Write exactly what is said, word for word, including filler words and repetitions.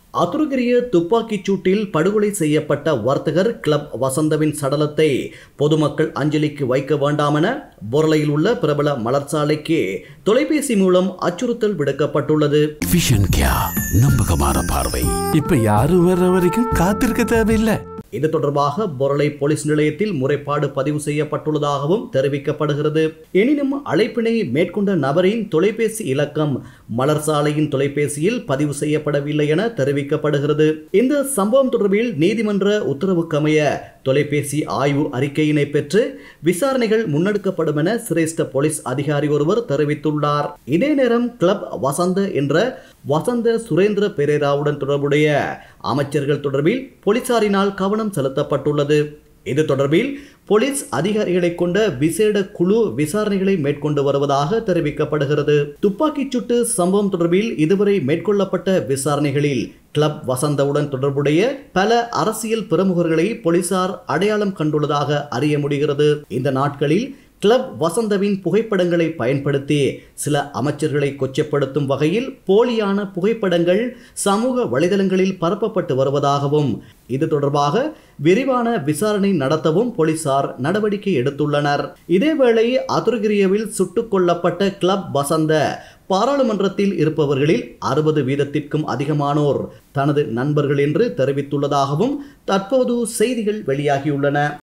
அத்துருகிரிய துப்பாக்கிச் சூட்டில் படுகொலை செய்யப்பட்ட வர்த்தகர் கிளப் வசந்தவின் சடலத்தை பொதுமக்கள் அஞ்சலிக்கு வைக்க வேண்டாமென பொருளையில் உள்ள பிரபல மலர்ச்சாலைக்கு தொலைபேசி மூலம் அச்சுறுத்தல் விடுக்கப்பட்டுள்ளது. விஷன் கியா நம்பகமான பார்வை. இப்ப யாரும் வர்ற வரைக்கும் காத்திருக்க தேவையில்லை. இது தொடர்பாக பொருளை போலீஸ் நிலையத்தில் முறைப்பாடு பதிவு செய்யப்பட்டுள்ளதாகவும் தெரிவிக்கப்படுகிறது. எனினும் அழைப்பினை மேற்கொண்ட நபரின் தொலைபேசி இலக்கம் மலர்சாலையின் தொலைபேசியில் பதிவு செய்யப்படவில்லை என தெரிவிக்கப்படுகிறது. இந்த சம்பவம் தொடர்பில் நீதிமன்ற உத்தரவுக்கமைய தொலைபேசி ஆய்வு அறிக்கையினை பெற்று விசாரணைகள் முன்னெடுக்கப்படும் என சிரேஷ்ட போலீஸ் அதிகாரி ஒருவர் தெரிவித்துள்ளார். இதே நேரம் கிளப் வசந்த என்ற வசந்த சுரேந்திர பெரேராவுடன் தொடர்புடைய அமைச்சர்கள் தொடர்பில் போலீசாரினால் கவனம் செலுத்தப்பட்டுள்ளது. இது தொடர்பில் போலீஸ் அதிகாரிகளை கொண்ட விசேட குழு விசாரணைகளை மேற்கொண்டு வருவதாக தெரிவிக்கப்படுகிறது. துப்பாக்கிச் சூட்டு சம்பவம் தொடர்பில் இதுவரை மேற்கொள்ளப்பட்ட விசாரணைகளில் கிளப் வசந்தவுடன் தொடர்புடைய பல அரசியல் பிரமுகர்களை போலீசார் அடையாளம் கண்டுள்ளதாக அறிய முடிகிறது. இந்த நாட்களில் கிளப் வசந்தவின் புகைப்படங்களை பயன்படுத்தி சில அமைச்சர்களை கொச்சப்படுத்தும் வகையில் போலியான புகைப்படங்கள் சமூக வலைதளங்களில் பரப்பப்பட்டு வருவதாகவும் இது தொடர்பாக விரிவான விசாரணை நடத்தவும் போலீசார் நடவடிக்கை எடுத்துள்ளனர். இதேவேளை அத்துருகிரியவில் சுட்டுக் கொல்லப்பட்ட கிளப் வசந்த பாராளுமன்றத்தில் இருப்பவர்களில் அறுபது வீதத்திற்கும் அதிகமானோர் தனது நண்பர்கள் என்று தெரிவித்துள்ளதாகவும் தற்போது செய்திகள் வெளியாகியுள்ளன.